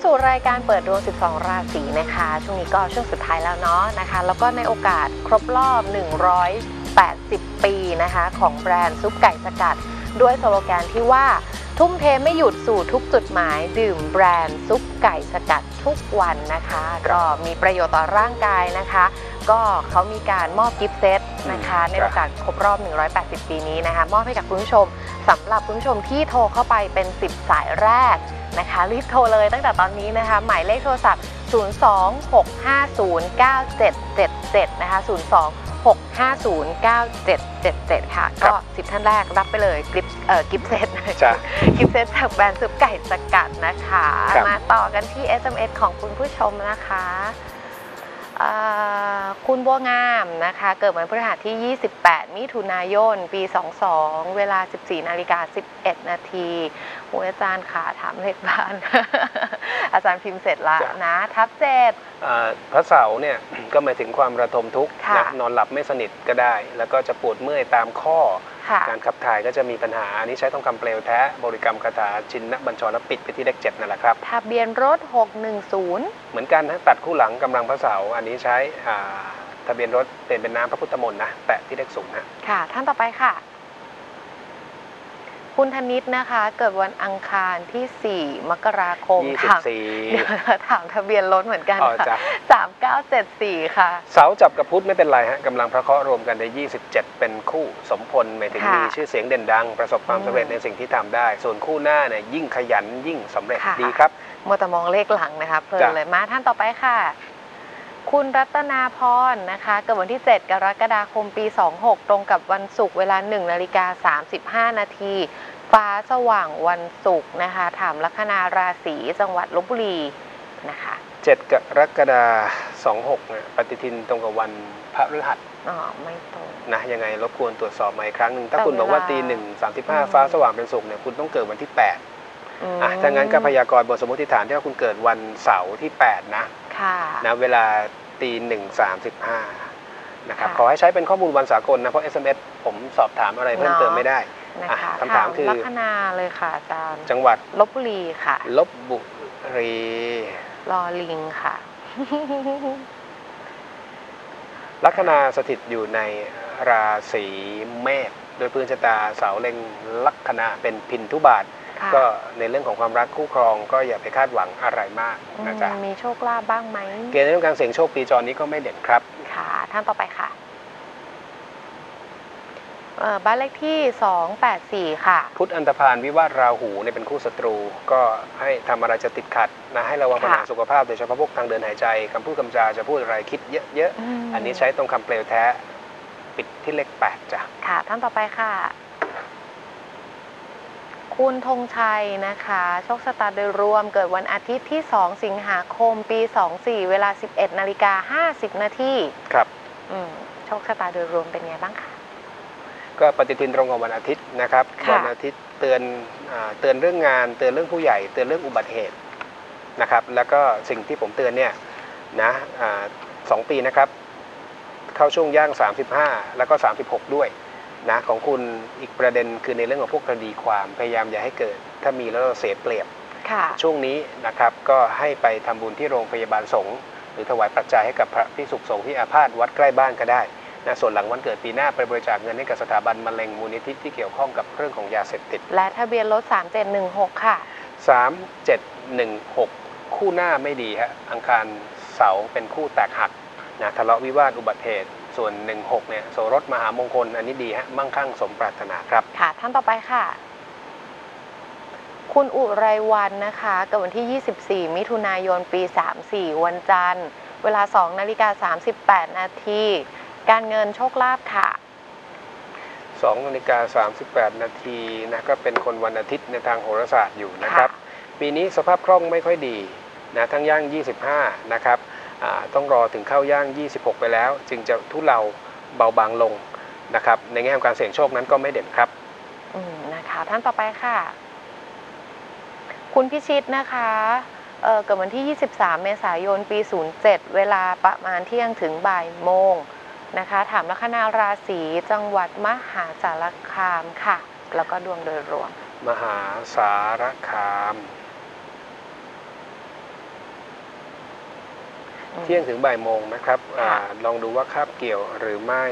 สู่รายการเปิดดวง 12 ราศีนะคะช่วงนี้ก็ช่วงสุดท้ายแล้วเนาะนะคะแล้วก็ในโอกาสครบรอบ 180 ปีนะคะของแบรนด์ซุปไก่สกัดด้วยสโลแกนที่ว่าทุ่มเทไม่หยุดสู่ทุกจุดหมายดื่มแบรนด์ซุปไก่สกัดทุกวันนะคะก็มีประโยชน์ต่อร่างกายนะคะก็เขามีการมอบกิฟต์เซตนะคะในโอกาสครบรอบ 180 ปีนี้นะคะมอบให้กับคุณผู้ชมสำหรับคุณผู้ชมที่โทรเข้าไปเป็น 10 สายแรกนะคะรีบโทรเลยตั้งแต่ตอนนี้นะคะหมายเลขโทรศัพท์ 026509777 นะคะ 026509777 ค่ะก็ 10 ท่านแรกรับไปเลยกิฟต์เซตกิฟต์เซตจากแบรนด์ซุปไก่สกัดนะคะมาต่อกันที่ SMS ของคุณผู้ชมนะคะคุณบัวงามนะคะเกิดวันพฤหัสที่ 28 มิถุนายน ปี 22 เวลา 14:11 นาทีอาจารย์ขาถามเลขบ้าน อาจารย์พิมพ์เสร็จแล้วนะทับ7 พระเสาร์เนี่ยก็หมายถึงความระทมทุกข์นะนอนหลับไม่สนิทก็ได้แล้วก็จะปวดเมื่อยตามข้อการขับถ่ายก็จะมีปัญหาอันนี้ใช้ทองคำเปลวแท้บริกรรมคาถาชินบัญชรและปิดไปที่เลข7นั่นแหละครับทะเบียนรถ610 เหมือนกันนะตัดคู่หลังกำลังพระเสาร์อันนี้ใช้ทะเบียนรถเปลี่ยนเป็นน้ำพระพุทธมนต์นะแปะที่เลข0นะค่ะท่านต่อไปค่ะคุณธนิตนะคะเกิดวันอังคารที่ 4 มกราคมถามทะเบียนรถเหมือนกันค่ะ3974ค่ะเสาจับกับพุธไม่เป็นไรฮะกำลังพระเคราะห์รวมกันได้27เป็นคู่สมพลหมายถึงมีชื่อเสียงเด่นดังประสบความสำเร็จในสิ่งที่ทำได้ส่วนคู่หน้าเนี่ยยิ่งขยันยิ่งสำเร็จดีครับมัวแต่มองเลขหลังนะคะเพลินเลยมาท่านต่อไปค่ะคุณรัตนาพรนะคะเกิดวันที่ 7 กรกฎาคม ปี 26 ตรงกับวันศุกร์เวลา 1:35 นาทีฟ้าสว่างวันศุกร์นะคะถามลัคนาราศีจังหวัดลพบุรีนะคะ 7 กรกฎาคม 26นะปฏิทินตรงกับวันพฤหัสไม่ตรงนะยังไงรบกวนตรวจสอบใหม่อีกครั้งหนึ่งถ้าคุณบอกว่าตี 1:35 ฟ้าสว่างเป็นศุกร์เนี่ยคุณต้องเกิดวันที่8ถ้างั้นก็พยากรณ์บทสมมติฐานที่ว่าคุณเกิดวันเสาร์ที่8นะเวลาตี 1:35 นะครับขอให้ใช้เป็นข้อมูลวันสากลนะเพราะ SMS ผมสอบถามอะไรเพิ่มเติมไม่ได้คำถามคือลัคนาเลยค่ะอาจารย์จังหวัดลพบุรีค่ะลพบุรีลอลิงค่ะลัคนาสถิตอยู่ในราศีเมษโดยพื้นชะตาเสาเล็งลัคนาเป็นพินทุบาทก็ในเรื่องของความรักคู่ครองก็อย่าไปคาดหวังอะไรมากนะจ๊ะมีโชคลาภบ้างไหมเกณฑ์ในเรื่องการเสี่ยงโชคปีจรนี้ก็ไม่เด่นครับค่ะท่านต่อไปค่ะบ้านเลขที่284ค่ะพุธอันธพาลวิวาทราหูในเป็นคู่ศัตรูก็ให้ทำอะไรจะติดขัดนะให้ระวังปัญหาสุขภาพโดยเฉพาะพวกทางเดินหายใจคำพูดคำจาจะพูดอะไรคิดเยอะๆอันนี้ใช้ตรงคำเปลวแท้ปิดที่เลข8จ้ะค่ะท่านต่อไปค่ะคุณธงชัยนะคะโชคชะตาโดยรวมเกิดวันอาทิตย์ที่2 สิงหาคมปี 24 เวลา 11:50 นาทีครับโชคชะตาโดยรวมเป็นไงบ้างคะก็ปฏิทินตรงกับวันอาทิตย์นะครับวันอาทิตย์เตือนเรื่องงานเตือนเรื่องผู้ใหญ่เตือนเรื่องอุบัติเหตุนะครับแล้วก็สิ่งที่ผมเตือนเนี่ยนะ2 ปีนะครับเข้าช่วงย่าง35แล้วก็36ด้วยนะของคุณอีกประเด็นคือในเรื่องของพวกคดีความพยายามอย่าให้เกิดถ้ามีแล้วเราเสียเปรียบช่วงนี้นะครับก็ให้ไปทำบุญที่โรงพยาบาลสงฆ์หรือถวายปัจจัยให้กับพระภิกษุสงฆ์ที่อาพาธวัดใกล้บ้านก็ได้นะส่วนหลังวันเกิดปีหน้าไปบริจาคเงินให้กับสถาบันมะเร็งมูลนิธิที่เกี่ยวข้องกับเรื่องของยาเสพติดและทะเบียนรถ3716ค่ะ 3716คู่หน้าไม่ดีฮะอังคารเสาเป็นคู่แตกหักนะทะเลาะวิวาทอุบัติเหตุส่วน16เนี่ยโสรสมหามงคลอันนี้ดีฮะมั่งคั่งสมปรารถนาครับค่ะท่านต่อไปค่ะคุณอุไรวันนะคะเกิดวันที่ 24 มิถุนายน ปี 34 วันจันทร์เวลา 2:38 นาทีการเงินโชคลาภค่ะ 2:38 นาทีนะก็เป็นคนวันอาทิตย์ในทางโหราศาสตร์อยู่นะครับปีนี้สภาพคล่องไม่ค่อยดีนะทั้งย่าง25นะครับต้องรอถึงเข้าย่าง26ไปแล้วจึงจะทุเลาเบาบางลงนะครับในแง่ของการเสี่ยงโชคนั้นก็ไม่เด่นครับนะคะท่านต่อไปค่ะคุณพิชิตนะคะเกิดวันที่ 23 เมษายน ปี 07 เวลาประมาณเที่ยงถึงบ่ายโมงนะคะถามลัคนาราศีจังหวัดมหาสารคามค่ะแล้วก็ดวงโดยรวมมหาสารคามเที่ยงถึงบ่ายโมงนะครับลองดูว่าคาบเกี่ยวหรือไม่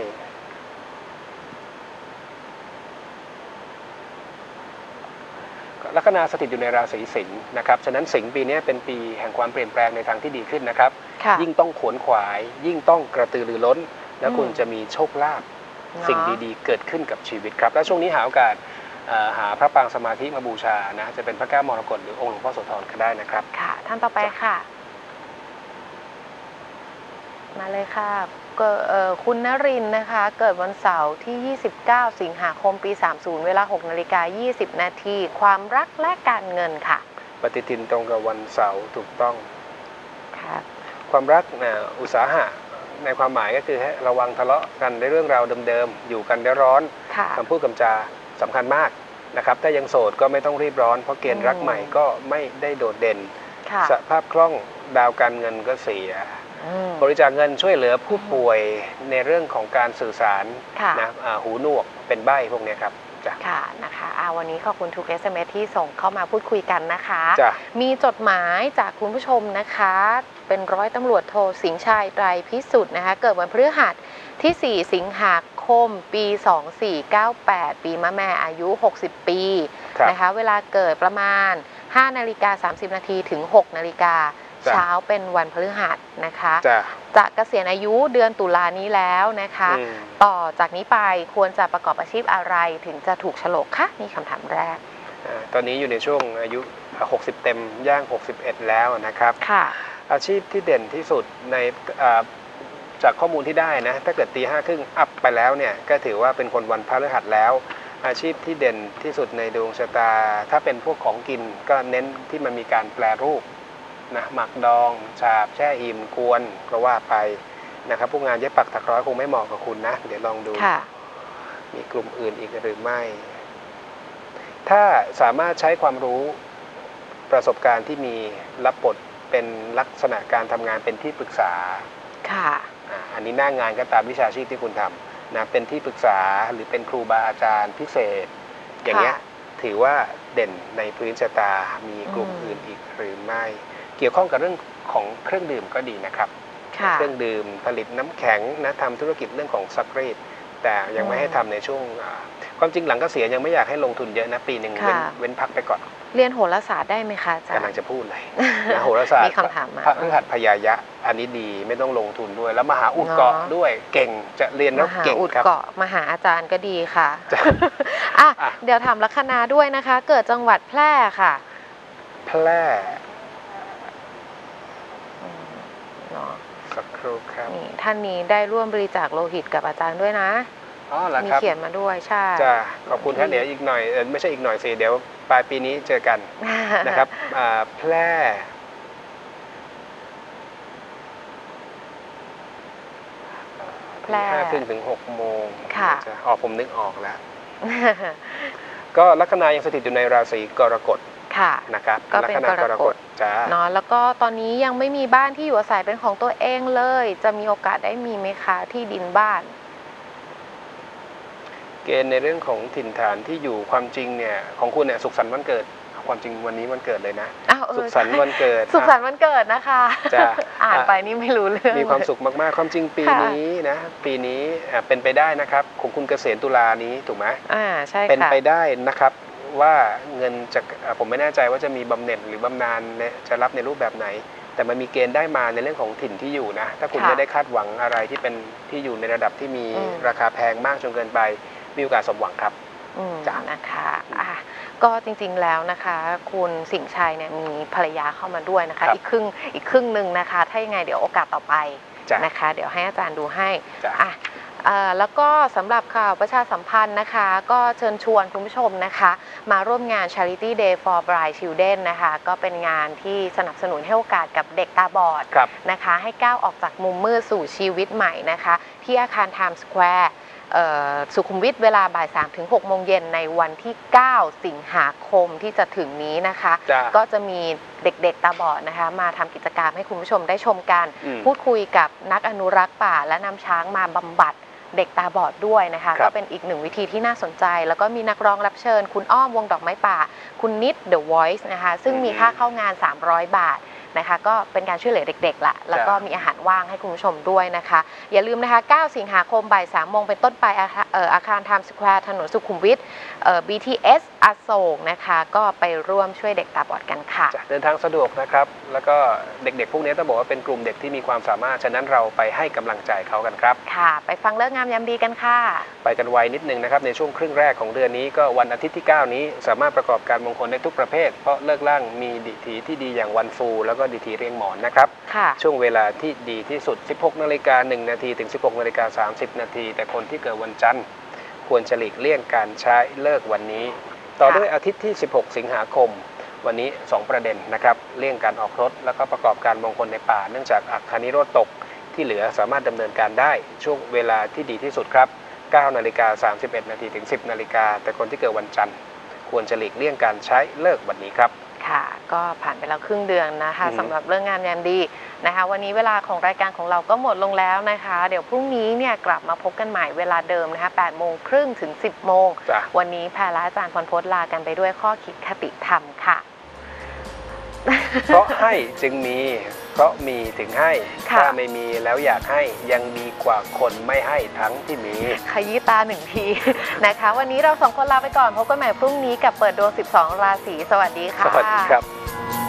ลัคนาสถิตอยู่ในราศีสิงห์นะครับฉะนั้นสิงห์ปีนี้เป็นปีแห่งความเปลี่ยนแปลงในทางที่ดีขึ้นนะครับยิ่งต้องขวนขวายยิ่งต้องกระตือรือร้นและคุณจะมีโชคลาภสิ่งดีๆเกิดขึ้นกับชีวิตครับและช่วงนี้หาโอกาสหาพระปรางสมาธิมาบูชานะจะเป็นพระแก้วมรกตหรือองค์หลวงพ่อโสธรก็ได้นะครับค่ะท่านต่อไปค่ะมาเลยค่ะคุณนรินทร์นะคะเกิดวันเสาร์ที่29สิงหาคมปี30เวลา 6:20 นาทีความรักและการเงินค่ะปฏิทินตรงกับวันเสาร์ถูกต้องค่ะความรักอุตสาหะในความหมายก็คือให้ระวังทะเลาะกันในเรื่องราวเดิมๆอยู่กันได้ร้อนคำพูดคำจาสำคัญมากนะครับถ้ายังโสดก็ไม่ต้องรีบร้อนเพราะเกณฑ์รักใหม่ก็ไม่ได้โดดเด่นสภาพคล่องดาวการเงินก็เสียบริจาคเงินช่วยเหลือผู้ป่วยในเรื่องของการสื่อสารนะหูหนวกเป็นใบ้พวกนี้ครับค่ะนะคะวันนี้ขอบคุณทุก SMS ที่ส่งเข้ามาพูดคุยกันนะคะมีจดหมายจากคุณผู้ชมนะคะเป็นร้อยตำรวจโทสิงห์ชัยไตรพิสุทธิ์นะคะเกิดวันพฤหัสที่4สิงหาคมปี2498ปีมะแม่อายุ60ปีนะคะเวลาเกิดประมาณ5:30 นาทีถึง6 นาฬิกาเช้าเป็นวันพฤหัสนะคะจะเกษียณอายุเดือนตุลานี้แล้วนะคะต่อจากนี้ไปควรจะประกอบอาชีพอะไรถึงจะถูกโฉลกคะนี่คำถามแรกตอนนี้อยู่ในช่วงอายุ60เต็มย่าง61แล้วนะครับอาชีพที่เด่นที่สุดในจากข้อมูลที่ได้นะถ้าเกิด5:30อัพไปแล้วเนี่ยก็ถือว่าเป็นคนวันพฤหัสแล้วอาชีพที่เด่นที่สุดในดวงชะตาถ้าเป็นพวกของกินก็เน้นที่มันมีการแปรรูปนะหมักดองฉาบแช่อิ่มกวนก็ว่าไปนะครับพวกงานเย็บปักถักร้อยคงไม่เหมาะกับคุณนะเดี๋ยวลองดูมีกลุ่มอื่นอีกหรือไม่ถ้าสามารถใช้ความรู้ประสบการณ์ที่มีรับบทเป็นลักษณะการทำงานเป็นที่ปรึกษาอันนี้หน้างานก็ตามวิชาชีพที่คุณทำนะเป็นที่ปรึกษาหรือเป็นครูบาอาจารย์พิเศษอย่างเงี้ยถือว่าเด่นในพื้นชะตามีกลุ่มอื่นอีกหรือไม่เกี่ยวข้องกับเรื่องของเครื่องดื่มก็ดีนะครับเครื่องดื่มผลิตน้ำแข็งนะทำธุรกิจเรื่องของซักรีดแต่ยังไม่ให้ทำในช่วงความจริงหลังเกษียณยังไม่อยากให้ลงทุนเยอะนะปีหนึ่งเว้นพักไปก่อนเรียนโหราศาสตร์ได้ไหมคะอาจารย์กำลังจะพูดเลยโหราศาสตร์พระพฤหัสพยายะอันนี้ดีไม่ต้องลงทุนด้วยแล้วมหาอุดเกาะด้วยเก่งจะเรียนแล้วเก่งครับมหาอุดเกาะมหาอาจารย์ก็ดีค่ะเดี๋ยวถามลัคนาด้วยนะคะเกิดจังหวัดแพร่ค่ะแพร่สักครู่ครับนี่ท่านนี้ได้ร่วมบริจาคโลหิตกับอาจารย์ด้วยนะมีเขียนมาด้วยใช่จ้าขอบคุณท่านเดี๋ยวอีกหน่อยไม่ใช่อีกหน่อยสิเดี๋ยวปลายปีนี้เจอกันนะครับแพร่5 ถึง 6 โมงผมนึกออกแล้วก็ลัคนายังสถิตอยู่ในราศีกรกฎนะครับก็เป็นกรกฎเนาะแล้วก็ตอนนี้ยังไม่มีบ้านที่อยู่อาศัยเป็นของตัวเองเลยจะมีโอกาสได้มีไหมคะที่ดินบ้านเกณฑ์ในเรื่องของถิ่นฐานที่อยู่ความจริงเนี่ยของคุณเนี่ยสุขสันต์วันเกิดความจริงวันนี้วันเกิดเลยนะสุขสันต์วันเกิดสุขสันต์วันเกิดนะคะอ่านไปนี่ไม่รู้เรื่องมีความสุขมากๆความจริงปีนี้นะปีนี้เป็นไปได้นะครับของคุณเกษียณตุลานี้ถูกไหมใช่ค่ะเป็นไปได้นะครับว่าเงินจะผมไม่แน่ใจว่าจะมีบำเหน็จหรือบำนาญจะรับในรูปแบบไหนแต่มันมีเกณฑ์ได้มาในเรื่องของถิ่นที่อยู่นะถ้าคุณไม่ได้คาดหวังอะไรที่เป็นที่อยู่ในระดับที่มีราคาแพงมากจนเกินไปมีโอกาสสมหวังครับนะคะก็จริงๆแล้วนะคะคุณสิงห์ชัยเนี่ยมีภรรยาเข้ามาด้วยนะคะอีกครึ่งหนึ่งนะคะถ้ายังไงเดี๋ยวโอกาสต่อไปนะคะเดี๋ยวให้อาจารย์ดูให้แล้วก็สำหรับข่าวประชาสัมพันธ์นะคะก็เชิญชวนคุณผู้ชมนะคะมาร่วมงาน Charity Day for Blind Children นะคะก็เป็นงานที่สนับสนุนให้โอกาสกับเด็กตาบอดนะคะให้ก้าวออกจากมุมมืดสู่ชีวิตใหม่นะคะที่อาคาร Times Squareสุขุมวิทเวลาบ่าย 3 ถึง 6 โมงเย็นในวันที่9 สิงหาคมที่จะถึงนี้นะคะก็จะมีเด็กๆตาบอดนะคะมาทำกิจกรรมให้คุณผู้ชมได้ชมกันพูดคุยกับนักอนุรักษ์ป่าและนำช้างมาบำบัดเด็กตาบอดด้วยนะคะก็เป็นอีกหนึ่งวิธีที่น่าสนใจแล้วก็มีนักร้องรับเชิญคุณอ้อมวงดอกไม้ป่าคุณนิด The Voice นะคะซึ่งมีค่าเข้างาน300 บาทนะคะก็เป็นการช่วยเหลือเด็กๆละแล้วก็มีอาหารว่างให้คุณผู้ชมด้วยนะคะอย่าลืมนะคะ9 สิงหาคมบ่าย 3 โมงเป็นต้นไปอาคารไทม์สแควร์ถนนสุขุมวิทBTS อโศกนะคะก็ไปร่วมช่วยเด็กตาบอดกันค่ะเดินทางสะดวกนะครับแล้วก็เด็กๆพวกนี้ต้องบอกว่าเป็นกลุ่มเด็กที่มีความสามารถฉะนั้นเราไปให้กำลังใจเขากันครับค่ะไปฟังเลิกงามยามดีกันค่ะไปกันไวนิดนึงนะครับในช่วงครึ่งแรกของเดือนนี้ก็วันอาทิตย์ที่ 9 นี้สามารถประกอบการมงคลได้ทุกประเภทเพราะเลิกล่างมีดิถีที่ดีอย่างวันฟูแล้วก็ดิถีเรียงหมอนนะครับช่วงเวลาที่ดีที่สุด 16:01 นาทีถึง 16:30 นาทีแต่คนที่เกิดวันจันทร์ควรจะหลีกเลี่ยงการใช้เลิกวันนี้ต่อด้วยอาทิตย์ที่ 16 สิงหาคมวันนี้2ประเด็นนะครับเลี่ยงการออกรถแล้วก็ประกอบการมงคลในป่าเนื่องจากอัคคานิโรธตกที่เหลือสามารถดำเนินการได้ช่วงเวลาที่ดีที่สุดครับ 9:31 นาทีถึง 10 นาฬิกาแต่คนที่เกิดวันจันทร์ควรจะหลีกเลี่ยงการใช้เลิกวันนี้ครับค่ะก็ผ่านไปแล้วครึ่งเดือนนะคะสำหรับเรื่องงานยามดีนะคะวันนี้เวลาของรายการของเราก็หมดลงแล้วนะคะเดี๋ยวพรุ่งนี้เนี่ยกลับมาพบกันใหม่เวลาเดิมนะคะ 8:30 ถึง 10 โมงวันนี้แพรและอาจารย์พรพจน์ลากันไปด้วยข้อคิดคติธรรมค่ะเพราะให้จึงมีเพราะมีถึงให้ถ้าไม่มีแล้วอยากให้ยังดีกว่าคนไม่ให้ทั้งที่มีขยี้ตา1 ทีนะคะวันนี้เรา2 คนลาไปก่อนพบกันใหม่พรุ่งนี้กับเปิดดวง12 ราศีสวัสดีค่ะสวัสดีครับ